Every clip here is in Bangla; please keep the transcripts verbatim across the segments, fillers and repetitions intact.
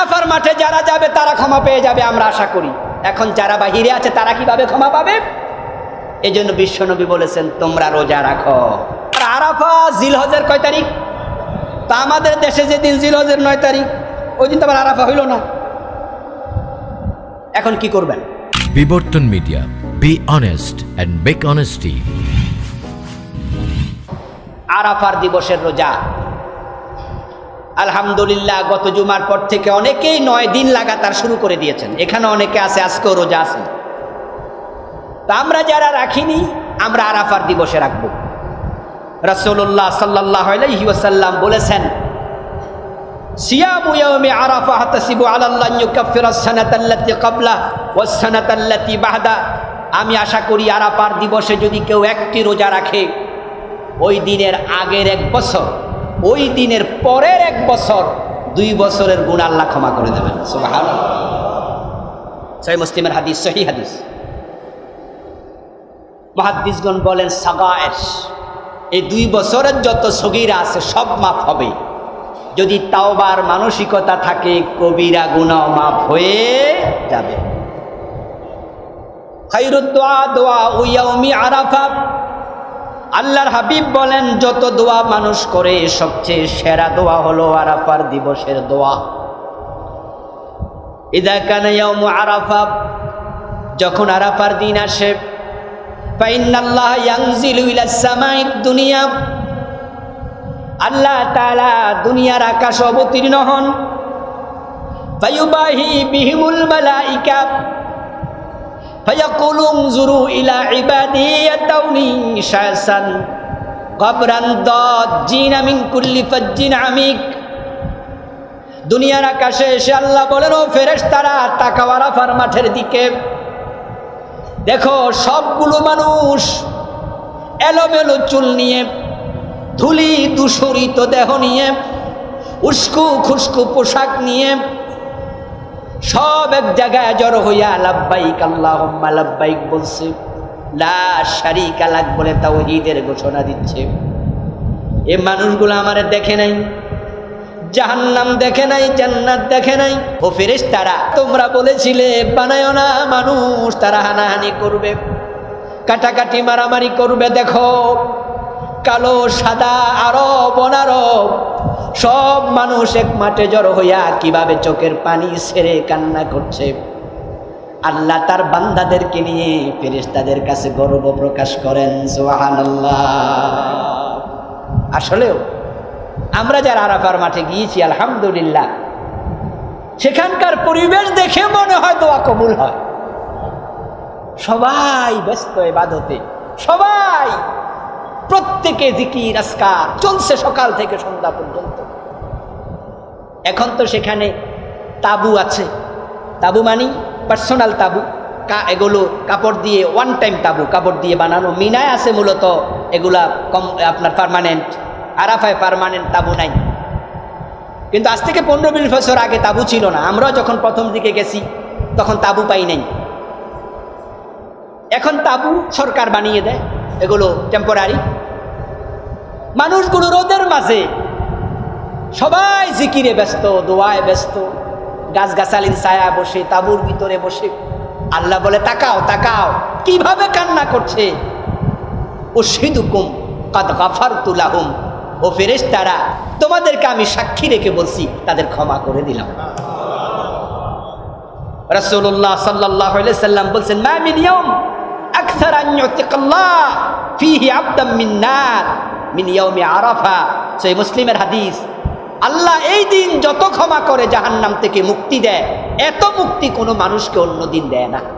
আরাফার মাঠে যারা যাবে তারা ক্ষমা পেয়ে যাবে আমরা আশা করি। এখন যারা বাহিরে আছে তারা কিভাবে ক্ষমা পাবে? এই জন্য বিশ্বনবী বলেছেন তোমরা রোজা রাখো। আর আরাফা জিলহজের কয় তারিখ? তা আমাদের দেশে যেদিন জিলহজের নয় তারিখ, ওই দিন তো আবার আরাফা হইল না। এখন কি করবেন? বিবর্তন media, be honest and make honesty. আরাফার দিবসের রোজা আলহামদুলিল্লাহ গত জুমার পর থেকে অনেকেই নয় দিন লাগাতার শুরু করে দিয়েছেন। এখানে অনেকে আছে, আজকেও রোজা আছেন। তা আমরা যারা রাখিনি আমরা আরাফার দিবসে রাখব। রাসূলুল্লাহ সাল্লাল্লাহু আলাইহি ওয়াসাল্লাম বলেছেন, সিয়ামু ইয়াউমি আরাফা হাতাসিবু আলাল্লাহ ইউকাফিরাস সানাতাল্লাতী ক্বাবলা ওয়াস সানাতাল্লাতী বা'দা। আমি আশা করি আরাফার দিবসে যদি কেউ একটি রোজা রাখে, ওই দিনের আগের এক বছর, ওই দিনের পরের এক বছর, দুই বছরের গুনাহ আল্লাহ ক্ষমা করে দেবেন। সুবহানাল্লাহ। সহিহ মুসলিমের হাদিস, সহিহ হাদিস। মুহাদ্দিসগণ বলেন সাগায়ের, এই দুই বছরের যত সগীরা আছে সব মাফ হবে যদি তাওবার মানসিকতা থাকে, কবিরা গুনাহ মাফ হয়ে যাবে। খায়রুদ দুআ দুআ ইয়াউমি আরাফা। আল্লাহর হাবিব বলেন যত দোয়া মানুষ করে সবচেয়ে সেরা দোয়া হলো আরাফার দিবসের দোয়া। ইযা কানা ইয়াউমু আরাফা, যখন আরাফার দিন আসে, ফাইন্নাল্লাহ ইয়ানজিলু ইলাস সামাইদ দুনিয়া, আল্লাহ তাআলা দুনিয়ার আকাশে অবতীর্ণ হন। ফায়ুবাহি বিহিমুল মালাইকা ফায়াকুলু উনজুরু ইলা ইবাদি ইয়াতাউনি শাসান গাবরান দাজ্জিনা মিন কুল্লি ফাজ্জিন আমিক। দুনিয়ার আকাশে এসে আল্লাহ বলেন, ও ফেরেশতারা তাকাও আরাফার মাঠের দিকে, দেখো সবগুলো মানুষ এলোমেলো চুল নিয়ে, ধুলি দূষরিত দেহ নিয়ে, উস্কু খুস্কু পোশাক নিয়ে সব এক জায়গায় জড়ো হইয়া লাব্বাইক আল্লাহুম্মা লাব্বাইক বলছে, লা শারীকা লাক বলে তাওহীদের ঘোষণা দিচ্ছে। এই মানুষগুলো আমারে দেখে নাই, জাহান্নাম দেখে নাই, জান্নাত দেখে নাই। ও ফেরেশতারা, তোমরা বলেছিলে বানায়ো না মানুষ, তারা হানাহানি করবে, কাটাকাটি মারামারি করবে। দেখো কালো সাদা আরব অনারব সব মানুষ এক মাঠে জড়ো হইয়া কিভাবে চোখের পানি ছেড়ে কান্না করছে। আল্লাহ তার বান্দাদেরকে নিয়ে ফেরেশতাদের কাছে গর্ব প্রকাশ করেন। সুবহানাল্লাহ। আসলেও আমরা যারা আরাফার মাঠে গিয়েছি আলহামদুলিল্লাহ, সেখানকার পরিবেশ দেখে মনে হয় দোয়া কবুল হয়। সবাই ব্যস্ত ইবাদতে, সবাই প্রত্যেকে জিকির আজকার চলছে সকাল থেকে সন্ধ্যা পর্যন্ত। এখন তো সেখানে তাবু আছে, তাবু মানি পার্সোনাল তাবু, এগুলো কাপড় দিয়ে, ওয়ান টাইম তাবু কাপড় দিয়ে বানানো। মিনায় আছে মূলত এগুলা কম আপনার পার্মানেন্ট, আরাফায় পার্মানেন্ট তাবু নাই। কিন্তু আজ থেকে পনেরো বিশ বছর আগে তাবু ছিল না। আমরাও যখন প্রথম দিকে গেছি তখন তাবু পাই নাই। এখন তাবু সরকার বানিয়ে দেয়, এগুলো টেম্পোরারি। মানুষগুলো রোদের মাঝে সবাই জিকিরে ব্যস্ত, দোয়ায় ব্যস্ত, গাছগাছালির ছায়া বসে, তাবুর ভিতরে বসে। আল্লাহ বলে তাকাও তাকাও কিভাবে কান্না করছে। উশহিদুকুম কাদ গাফারতু লাহুম, ও ফেরেশতারা তোমাদেরকে আমি সাক্ষী রেখে বলছি তাদের ক্ষমা করে দিলাম। রাসূলুল্লাহ সাল্লাল্লাহু আলাইহি ওয়াসাল্লাম বলছেন, মা মিন ইয়াউম আকসার আন ইউতিকাল্লাহ ফীহি আবদাম মিন নার মিন ইয়াউমি আরাফা। সহিহ মুসলিমের হাদিস। আল্লাহ এই দিন যত ক্ষমা করে জাহান্নাম থেকে মুক্তি দেয়, এত মুক্তি কোনো মানুষকে অন্য দিন দেয় না।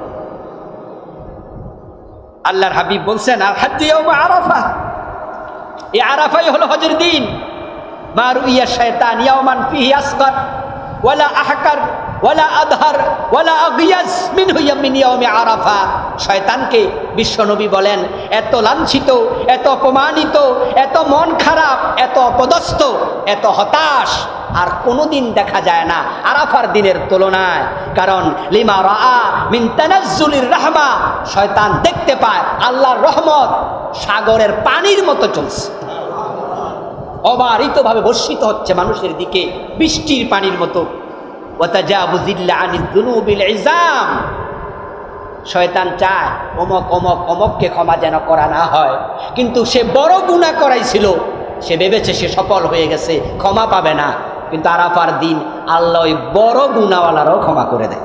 আল্লাহর হাবিব বলছেন, আল হাজ্জু ইয়াউমু আরাফা, এই আরাফাই হলো হজের দিন। মা রুইয়া শায়তান ইয়াওমান ফীহি আসগার ওয়ালা আহকার ওয়ালা আদহার ওয়ালা আগিয়াস মিনহু মিন ইয়াউমি আরাফা। শয়তানকে বিশ্বনবী বলেন এত লাঞ্ছিত, এত অপমানিত, এত মন খারাপ, এত অপদস্থ, এত হতাশ আর কোনোদিন দেখা যায় না আরাফার দিনের তুলনায়। কারণ লিমা রাআ মিন তানাজ্জুলির রাহমা, শয়তান দেখতে পায় আল্লাহর রহমত সাগরের পানির মতো চলছে, অবারিতভাবে বর্ষিত হচ্ছে মানুষের দিকে বৃষ্টির পানির মতো। ওয়া তাজাবুজিল আনিল যুনুবিল ইজাম। শয়তান চায় অমক অমক অমককে ক্ষমা যেন করা না হয়, কিন্তু সে বড় গুনাহ করাইছিল, সে ভেবেছে সে সফল হয়ে গেছে, ক্ষমা পাবে না। কিন্তু আরাফার দিন আল্লাহ ওই বড় গুনাহওয়ালারও ক্ষমা করে দেয়।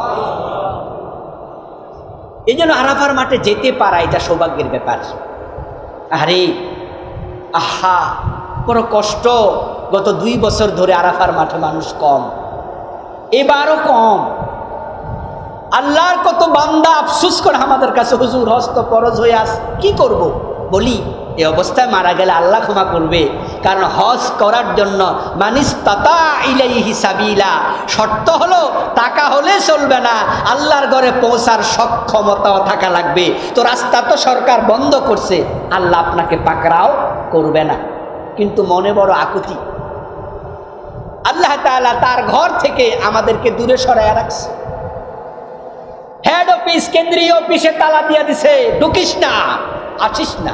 এই জন্য আরাফার মাঠে যেতে পারা এটা সৌভাগ্যের ব্যাপার। আরে আহা, বড় কষ্ট। গত দুই বছর ধরে আরাফার মাঠে মানুষ কম, এবারও কম। আল্লাহর কত বান্দা আফসোস করে আমাদের কাছে, হুজুর হস্ত ফরজ হয়ে আস, কি করব? বলি এই অবস্থায় মারা গেলে আল্লাহ ক্ষমা করবে, কারণ হজ করার জন্য মানিস্তাতা ইলাইহি সাবিলা, শর্ত হলো টাকা হলে চলবে না, আল্লাহর ঘরে পৌঁছার সক্ষমতাও থাকা লাগবে। তো রাস্তা তো সরকার বন্ধ করছে, আল্লাহ আপনাকে পাকড়াও করবে না। কিন্তু মনে বড় আকুতি, আল্লাহ তাআলা তার ঘর থেকে আমাদেরকে দূরে সরাইয়া রাখছে। হেড অফিস, কেন্দ্রীয় অফিসে তালা দিয়ে দিছে, ঢুকিস না, আসিস না।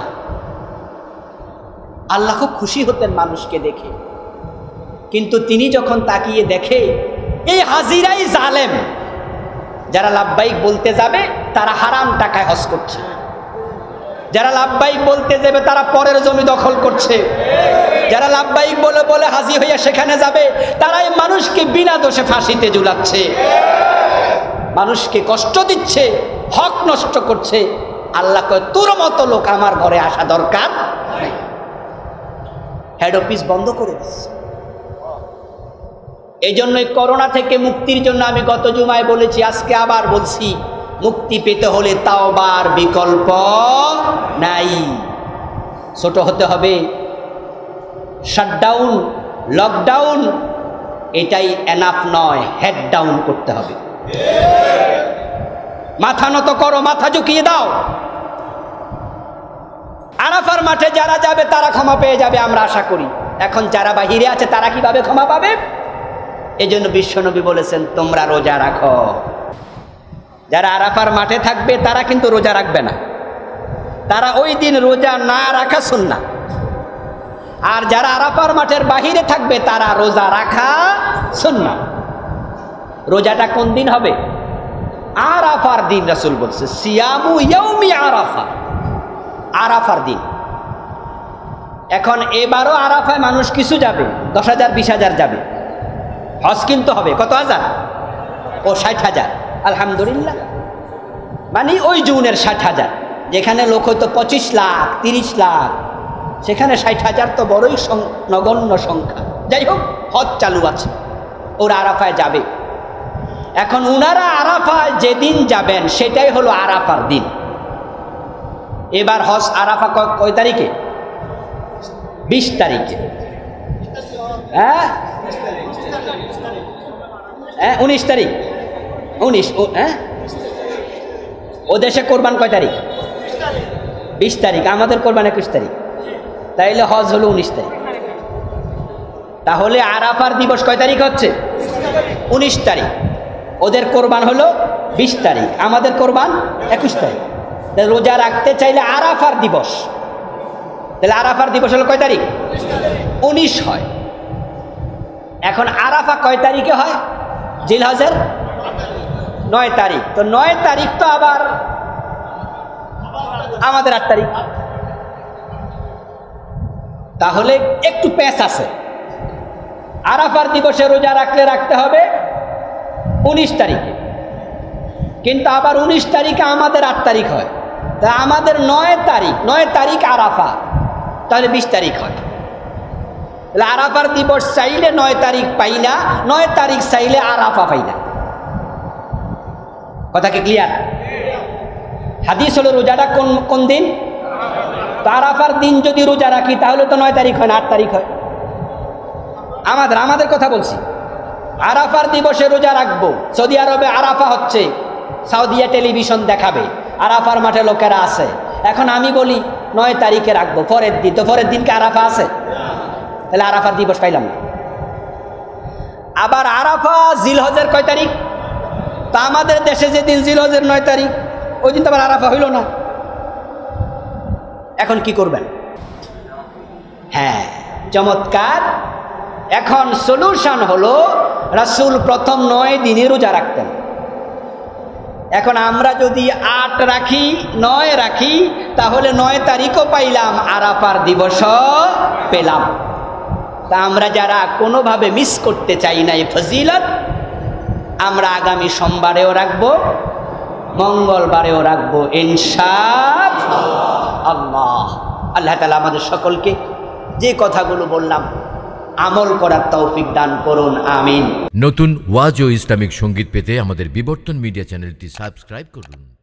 আল্লাহ খুব খুশি হতেন মানুষকে দেখে, কিন্তু তিনি যখন তাকিয়ে দেখে এই হাজিরাই জালেম, যারা লাব্বাইক বলতে যাবে তারা হারাম টাকায় হজ করছে, যারা লাব্বাইক বলতে যাবে তারা পরের জমি দখল করছে, যারা লাব্বাইক বলে বলে হাজি হইয়া সেখানে যাবে তারাই মানুষকে বিনা দোষে ফাঁসিতে ঝুলাচ্ছে, মানুষকে কষ্ট দিচ্ছে, হক নষ্ট করছে। আল্লাহ কয় তোর মতো লোক আমার ঘরে আসা দরকার নেই। হেড অফিস বন্ধ করে দিচ্ছে। এই জন্যই করোনা থেকে মুক্তির জন্য আমি গত জুমায় বলেছি, আজকে আবার বলছি, মুক্তি পেতে হলে তাওবার বিকল্প নাই। ছোট হতে হবে, শাটডাউন, লকডাউন এটাই এনাফ নয়, হেড ডাউন করতে হবে। মাথা নত করো, মাথা ঝুঁকিয়ে দাও। আরাফার মাঠে যারা যাবে তারা ক্ষমা পেয়ে যাবে আমরা আশা করি। এখন যারা বাহিরে আছে তারা কিভাবে ক্ষমা পাবে? এই জন্য বিশ্বনবী বলেছেন তোমরা রোজা রাখো। যারা আরাফার মাঠে থাকবে তারা কিন্তু রোজা রাখবে না, তারা ওই দিন রোজা না রাখা সুন্নাহ। আর যারা আরাফার মাঠের বাহিরে থাকবে তারা রোজা রাখা সুন্নাহ। রোজাটা কোন দিন হবে? আরাফার দিন। রাসূল বলছে সিয়ামু ইয়াউমি আরাফা, আরাফার দিন। এখন এবারও আরাফায় মানুষ কিছু যাবে, দশ হাজার বিশ হাজার যাবে, হজ কিন্তু হবে কত হাজার? ও ষাট হাজার। আলহামদুলিল্লাহ, মানে ওই জুনের ষাট হাজার, যেখানে লোক হয়তো পঁচিশ লাখ তিরিশ লাখ, সেখানে ষাট হাজার তো বড়ই নগণ্য সংখ্যা। যাই হোক, হজ চালু আছে, ওরা আরাফায় যাবে। এখন উনারা আরাফায় যেদিন যাবেন সেটাই হলো আরাফার দিন। এবার হজ আরাফা কয় তারিখে? বিশ তারিখে। হ্যাঁ হ্যাঁ উনিশ তারিখ, উনিশ। হ্যাঁ, ও দেশে কোরবান কয় তারিখ? বিশ তারিখ। আমাদের কোরবান একুশ তারিখ। তাইলে হজ হলো উনিশ তারিখ। তাহলে আরাফার দিবস কয় তারিখ হচ্ছে? উনিশ তারিখ। ওদের কোরবান হলো বিশ তারিখ, আমাদের কোরবান একুশ তারিখ। রোজা রাখতে চাইলে আরাফার দিবস, তাহলে আরাফার দিবস হলো কয় তারিখ? উনিশ হয়। এখন আরাফা কয় তারিখে হয়? জিলহজের নয় তারিখ। তো নয় তারিখ তো আবার আমাদের আট তারিখ। তাহলে একটু প্যাঁচ আছে। আরাফার দিবসে রোজা রাখলে রাখতে হবে উনিশ তারিখে, কিন্তু আবার উনিশ তারিখে আমাদের আট তারিখ হয়। তা আমাদের নয় তারিখ, নয় তারিখ আরাফা, তাহলে বিশ তারিখ হয়। তাহলে আরাফার দিবস চাইলে নয় তারিখ পাই না, নয় তারিখ চাইলে আরাফা পাই না। কথা কি ক্লিয়ার? হাদিস হলো রোজাটা কোন কোন দিন? তো আরাফার দিন যদি রোজা রাখি তাহলে তো নয় তারিখ হয় না, আট তারিখ হয়। আমাদের আমাদের কথা বলছি, আরাফার দিবসে রোজা রাখবো। সৌদি আরবে আরাফা হচ্ছে, সাউদিয়া টেলিভিশন দেখাবে, আরাফার মাঠে লোকেরা আছে। এখন আমি বলি নয় তারিখে রাখবো, পরের দিন, তো পরের দিনকে আরাফা আছে, তাহলে আরাফার দিবস পাইলাম না। আবার আরাফা জিলহজের কয় তারিখ? তা আমাদের দেশে যেদিন জিলহজের নয় তারিখ, ওই দিন তো আবার আরাফা হইল না। এখন কি করবেন? হ্যাঁ, চমৎকার এখন সলিউশন হলো রাসূল প্রথম নয় দিনে রোজা রাখতেন। এখন আমরা যদি আট রাখি, নয় রাখি, তাহলে নয় তারিখও পাইলাম, আরাফার দিবসও পেলাম। তা আমরা যারা কোনোভাবে মিস করতে চাই না এই ফজিলত, আমরা আগামী সোমবারেও রাখবো, মঙ্গলবারেও রাখবো ইনশাআল্লাহ। আল্লাহ তাআলা আমাদের সকলকে যে কথাগুলো বললাম আমল করার তৌফিক দান করুন, আমিন। নতুন ওয়াজ ও ইসলামিক সঙ্গীত পেতে আমাদের বিবর্তন মিডিয়া চ্যানেলটি সাবস্ক্রাইব করুন।